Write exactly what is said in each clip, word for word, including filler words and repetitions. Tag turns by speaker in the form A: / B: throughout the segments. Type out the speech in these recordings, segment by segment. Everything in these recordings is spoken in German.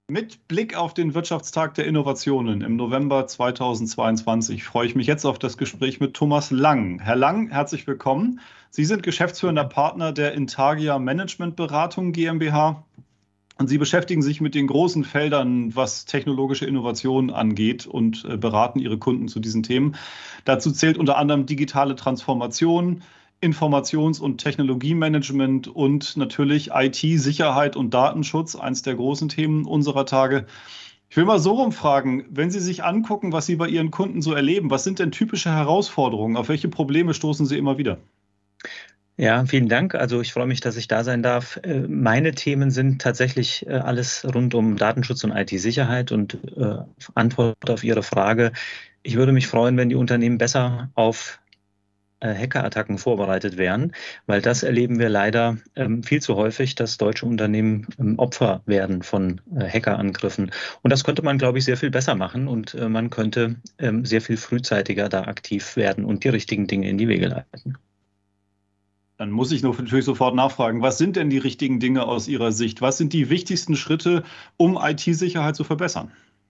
A: Mit Blick auf den Wirtschaftstag der Innovationen im November zweitausendzweiundzwanzig freue ich mich jetzt auf das Gespräch mit Thomas Lang. Herr Lang, herzlich willkommen. Sie sind geschäftsführender Partner der Intagia Managementberatung GmbH und Sie beschäftigen sich mit den großen Feldern, was technologische Innovationen angeht und äh, beraten Ihre Kunden zu diesen Themen. Dazu zählt unter anderem digitale Transformation, Informations- und Technologiemanagement und natürlich I T-Sicherheit und Datenschutz, eins der großen Themen unserer Tage. Ich will mal so rumfragen, wenn Sie sich angucken, was Sie bei Ihren Kunden so erleben, was sind denn typische Herausforderungen? Auf welche Probleme stoßen Sie immer wieder?
B: Ja, vielen Dank. Also ich freue mich, dass ich da sein darf. Äh, Meine Themen sind tatsächlich äh, alles rund um Datenschutz und I T-Sicherheit und äh, Antwort auf Ihre Frage. Ich würde mich freuen, wenn die Unternehmen besser auf äh, Hackerattacken vorbereitet wären, weil das erleben wir leider ähm, viel zu häufig, dass deutsche Unternehmen ähm, Opfer werden von äh, Hackerangriffen. Und das könnte man, glaube ich, sehr viel besser machen und äh, man könnte ähm, sehr viel frühzeitiger da aktiv werden und die richtigen Dinge in die Wege leiten.
A: Dann muss ich noch natürlich sofort nachfragen, was sind denn die richtigen Dinge aus Ihrer Sicht? Was sind die wichtigsten Schritte, um I T-Sicherheit zu verbessern?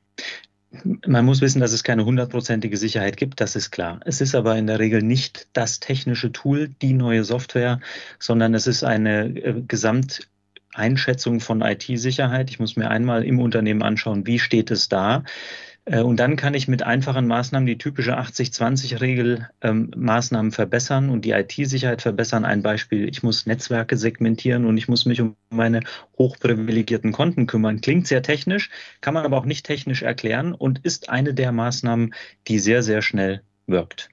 B: Man muss wissen, dass es keine hundertprozentige Sicherheit gibt, das ist klar. Es ist aber in der Regel nicht das technische Tool, die neue Software, sondern es ist eine äh, Gesamteinschätzung von I T-Sicherheit. Ich muss mir einmal im Unternehmen anschauen, wie steht es da. Äh, Und dann kann ich mit einfachen Maßnahmen die typische achtzig zwanzig-Regel ähm, Maßnahmen verbessern und die I T-Sicherheit verbessern. Ein Beispiel, ich muss Netzwerke segmentieren und ich muss mich um meine hochprivilegierten Konten kümmern. Klingt sehr technisch, kann man aber auch nicht technisch erklären und ist eine der Maßnahmen, die sehr, sehr schnell wirkt.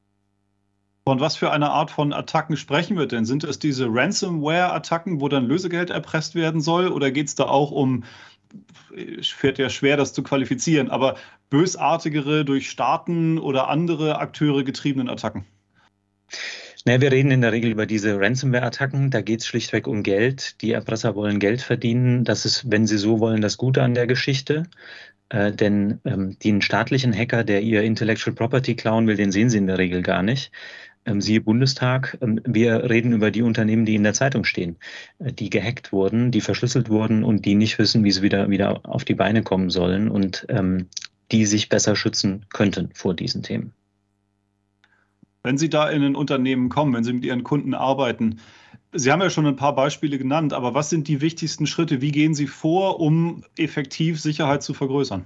A: Von was für einer Art von Attacken sprechen wir denn? Sind es diese Ransomware-Attacken, wo dann Lösegeld erpresst werden soll? Oder geht es da auch um, es fällt ja schwer, das zu qualifizieren, aber bösartigere, durch Staaten oder andere Akteure getriebenen Attacken?
B: Naja, wir reden in der Regel über diese Ransomware-Attacken. Da geht es schlichtweg um Geld. Die Erpresser wollen Geld verdienen. Das ist, wenn Sie so wollen, das Gute an der Geschichte. Äh, denn ähm, den staatlichen Hacker, der ihr Intellectual Property klauen will, den sehen Sie in der Regel gar nicht. Ähm, siehe Bundestag, ähm, wir reden über die Unternehmen, die in der Zeitung stehen, äh, die gehackt wurden, die verschlüsselt wurden und die nicht wissen, wie sie wieder, wieder auf die Beine kommen sollen und ähm, die sich besser schützen könnten vor diesen Themen.
A: Wenn Sie da in ein Unternehmen kommen, wenn Sie mit Ihren Kunden arbeiten, Sie haben ja schon ein paar Beispiele genannt, aber was sind die wichtigsten Schritte? Wie gehen Sie vor, um effektiv Sicherheit zu vergrößern?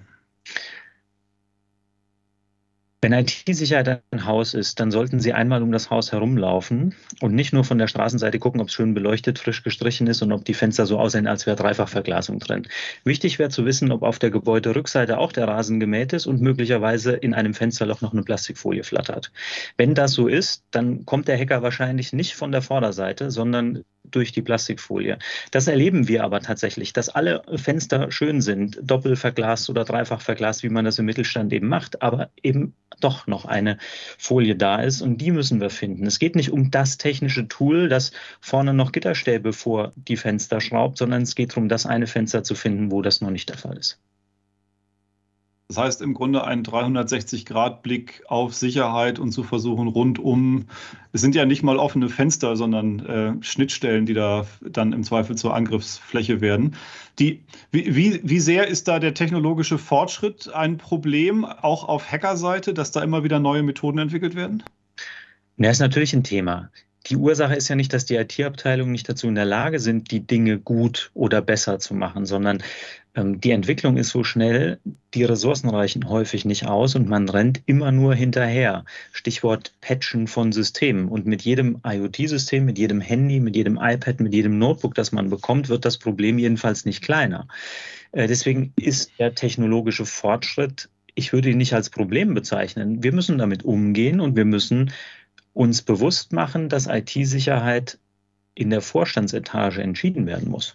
B: Wenn I T-Sicherheit ein Haus ist, dann sollten Sie einmal um das Haus herumlaufen und nicht nur von der Straßenseite gucken, ob es schön beleuchtet, frisch gestrichen ist und ob die Fenster so aussehen, als wäre Dreifachverglasung drin. Wichtig wäre zu wissen, ob auf der Gebäuderückseite auch der Rasen gemäht ist und möglicherweise in einem Fensterloch noch eine Plastikfolie flattert. Wenn das so ist, dann kommt der Hacker wahrscheinlich nicht von der Vorderseite, sondern durch die Plastikfolie. Das erleben wir aber tatsächlich, dass alle Fenster schön sind, doppelverglast oder dreifach verglast, wie man das im Mittelstand eben macht, aber eben doch noch eine Folie da ist und die müssen wir finden. Es geht nicht um das technische Tool, das vorne noch Gitterstäbe vor die Fenster schraubt, sondern es geht darum, das eine Fenster zu finden, wo das noch nicht der Fall ist.
A: Das heißt im Grunde ein dreihundertsechzig-Grad-Blick auf Sicherheit und zu versuchen, rundum, es sind ja nicht mal offene Fenster, sondern äh, Schnittstellen, die da dann im Zweifel zur Angriffsfläche werden. Die, wie, wie, wie sehr ist da der technologische Fortschritt ein Problem, auch auf Hackerseite, dass da immer wieder neue Methoden entwickelt werden?
B: Ja, ist natürlich ein Thema. Die Ursache ist ja nicht, dass die I T-Abteilungen nicht dazu in der Lage sind, die Dinge gut oder besser zu machen, sondern ähm, die Entwicklung ist so schnell, die Ressourcen reichen häufig nicht aus und man rennt immer nur hinterher. Stichwort Patchen von Systemen. Und mit jedem IoT-System, mit jedem Handy, mit jedem iPad, mit jedem Notebook, das man bekommt, wird das Problem jedenfalls nicht kleiner. Äh, deswegen ist der technologische Fortschritt, ich würde ihn nicht als Problem bezeichnen. Wir müssen damit umgehen und wir müssen uns bewusst machen, dass I T-Sicherheit in der Vorstandsetage entschieden werden muss.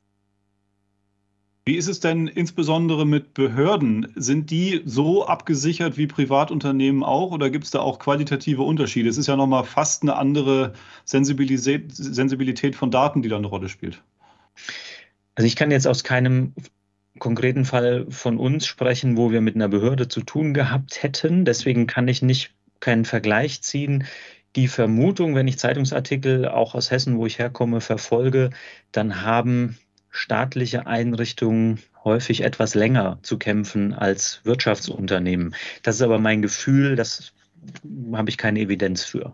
A: Wie ist es denn insbesondere mit Behörden? Sind die so abgesichert wie Privatunternehmen auch oder gibt es da auch qualitative Unterschiede? Es ist ja nochmal fast eine andere Sensibilität, Sensibilität von Daten, die da eine Rolle spielt.
B: Also ich kann jetzt aus keinem konkreten Fall von uns sprechen, wo wir mit einer Behörde zu tun gehabt hätten. Deswegen kann ich nicht keinen Vergleich ziehen. Die Vermutung, wenn ich Zeitungsartikel auch aus Hessen, wo ich herkomme, verfolge, dann haben staatliche Einrichtungen häufig etwas länger zu kämpfen als Wirtschaftsunternehmen. Das ist aber mein Gefühl, das habe ich keine Evidenz für.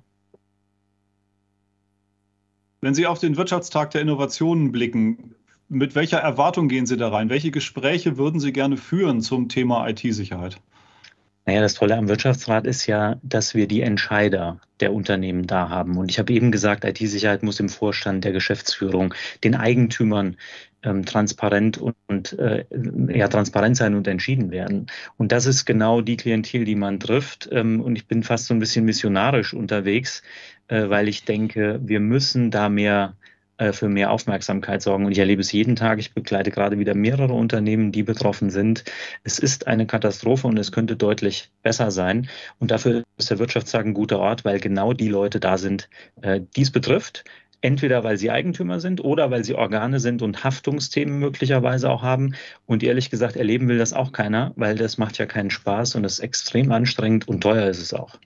A: Wenn Sie auf den Wirtschaftstag der Innovationen blicken, mit welcher Erwartung gehen Sie da rein? Welche Gespräche würden Sie gerne führen zum Thema I T-Sicherheit?
B: Naja, das Tolle am Wirtschaftsrat ist ja, dass wir die Entscheider der Unternehmen da haben. Und ich habe eben gesagt, I T-Sicherheit muss im Vorstand, der Geschäftsführung, den Eigentümern ähm, transparent und, und äh, ja, transparent sein und entschieden werden. Und das ist genau die Klientel, die man trifft. Ähm, und ich bin fast so ein bisschen missionarisch unterwegs, äh, weil ich denke, wir müssen da mehr für mehr Aufmerksamkeit sorgen. Und ich erlebe es jeden Tag. Ich begleite gerade wieder mehrere Unternehmen, die betroffen sind. Es ist eine Katastrophe und es könnte deutlich besser sein. Und dafür ist der Wirtschaftstag ein guter Ort, weil genau die Leute da sind, die es betrifft. Entweder weil sie Eigentümer sind oder weil sie Organe sind und Haftungsthemen möglicherweise auch haben. Und ehrlich gesagt, erleben will das auch keiner, weil das macht ja keinen Spaß und ist extrem anstrengend und teuer ist es auch.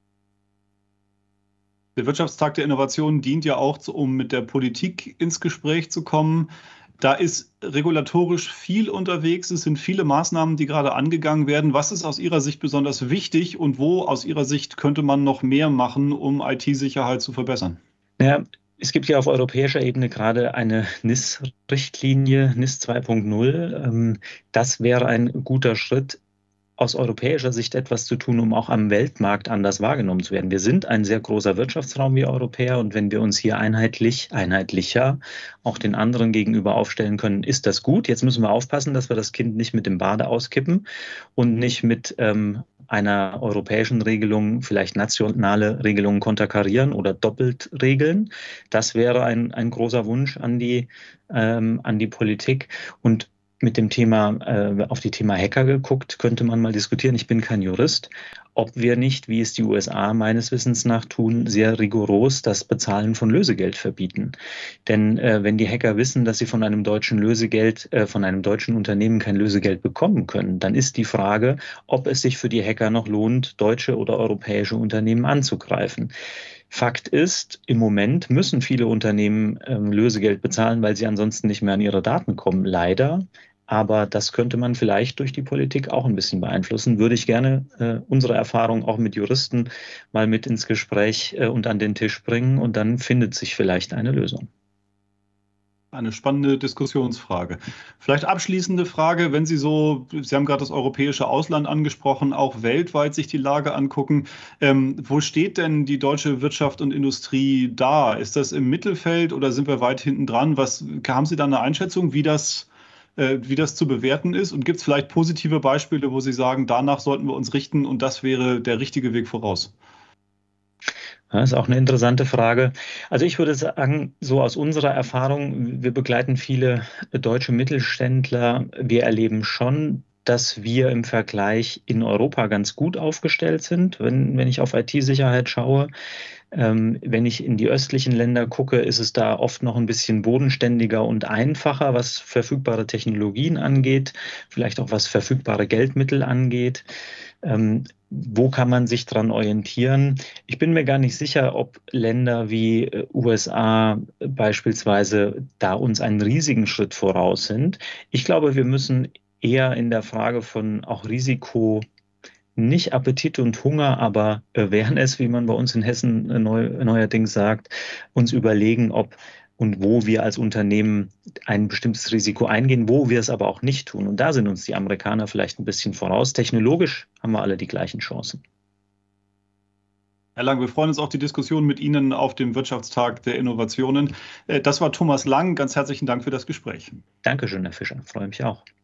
A: Der Wirtschaftstag der Innovation dient ja auch, um mit der Politik ins Gespräch zu kommen. Da ist regulatorisch viel unterwegs. Es sind viele Maßnahmen, die gerade angegangen werden. Was ist aus Ihrer Sicht besonders wichtig und wo aus Ihrer Sicht könnte man noch mehr machen, um I T-Sicherheit zu verbessern?
B: Ja, es gibt ja auf europäischer Ebene gerade eine N I S-Richtlinie, N I S zwei Punkt null. Das wäre ein guter Schritt, aus europäischer Sicht etwas zu tun, um auch am Weltmarkt anders wahrgenommen zu werden. Wir sind ein sehr großer Wirtschaftsraum wie Europäer und wenn wir uns hier einheitlich, einheitlicher auch den anderen gegenüber aufstellen können, ist das gut. Jetzt müssen wir aufpassen, dass wir das Kind nicht mit dem Bade auskippen und nicht mit ähm, einer europäischen Regelung vielleicht nationale Regelungen konterkarieren oder doppelt regeln. Das wäre ein, ein großer Wunsch an die, ähm, an die Politik. Und mit dem Thema, äh, auf die Thema Hacker geguckt, könnte man mal diskutieren. Ich bin kein Jurist, ob wir nicht, wie es die U S A meines Wissens nach tun, sehr rigoros das Bezahlen von Lösegeld verbieten. Denn äh, wenn die Hacker wissen, dass sie von einem deutschen Lösegeld, äh, von einem deutschen Unternehmen kein Lösegeld bekommen können, dann ist die Frage, ob es sich für die Hacker noch lohnt, deutsche oder europäische Unternehmen anzugreifen. Fakt ist, im Moment müssen viele Unternehmen ähm, Lösegeld bezahlen, weil sie ansonsten nicht mehr an ihre Daten kommen. Leider. Aber das könnte man vielleicht durch die Politik auch ein bisschen beeinflussen. Würde ich gerne äh, unsere Erfahrung auch mit Juristen mal mit ins Gespräch äh, und an den Tisch bringen und dann findet sich vielleicht eine Lösung.
A: Eine spannende Diskussionsfrage. Vielleicht abschließende Frage, wenn Sie so, Sie haben gerade das europäische Ausland angesprochen, auch weltweit sich die Lage angucken. Ähm, wo steht denn die deutsche Wirtschaft und Industrie da? Ist das im Mittelfeld oder sind wir weit hinten dran? Was, haben Sie da eine Einschätzung, wie das, äh, wie das zu bewerten ist? Und gibt es vielleicht positive Beispiele, wo Sie sagen, danach sollten wir uns richten und das wäre der richtige Weg voraus?
B: Das ist auch eine interessante Frage. Also ich würde sagen, so aus unserer Erfahrung, wir begleiten viele deutsche Mittelständler. Wir erleben schon, dass wir im Vergleich in Europa ganz gut aufgestellt sind, wenn, wenn ich auf I T-Sicherheit schaue. Ähm, wenn ich in die östlichen Länder gucke, ist es da oft noch ein bisschen bodenständiger und einfacher, was verfügbare Technologien angeht, vielleicht auch was verfügbare Geldmittel angeht. Ähm, wo kann man sich dran orientieren? Ich bin mir gar nicht sicher, ob Länder wie äh, U S A beispielsweise da uns einen riesigen Schritt voraus sind. Ich glaube, wir müssen eher in der Frage von auch Risiko, nicht Appetit und Hunger, aber Awareness, wie man bei uns in Hessen neu, neuerdings sagt, uns überlegen, ob und wo wir als Unternehmen ein bestimmtes Risiko eingehen, wo wir es aber auch nicht tun. Und da sind uns die Amerikaner vielleicht ein bisschen voraus. Technologisch haben wir alle die gleichen Chancen.
A: Herr Lang, wir freuen uns auf die Diskussion mit Ihnen auf dem Wirtschaftstag der Innovationen. Das war Thomas Lang. Ganz herzlichen Dank für das Gespräch.
B: Dankeschön, Herr Fischer. Freue mich auch.